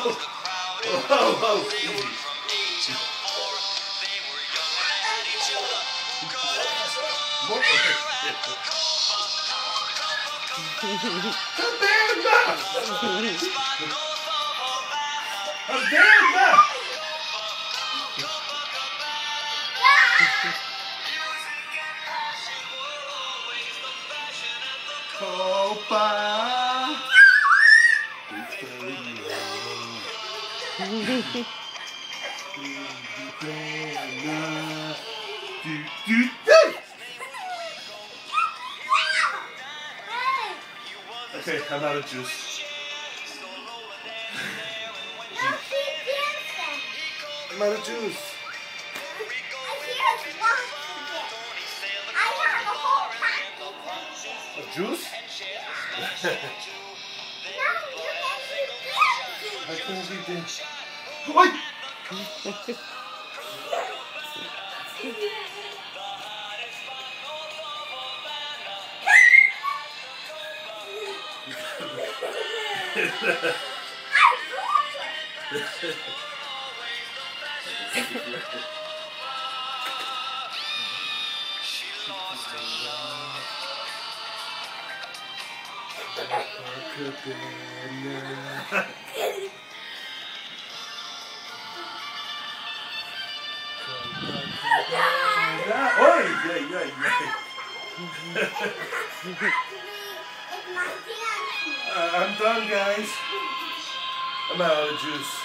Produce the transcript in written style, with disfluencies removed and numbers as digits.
Whoa, easy. How damn enough! How damn enough! Copa. Okay, I'm out of juice. I'm out of juice. Of juice? I can't eat this. Wait! I'm done, guys. I'm out of juice.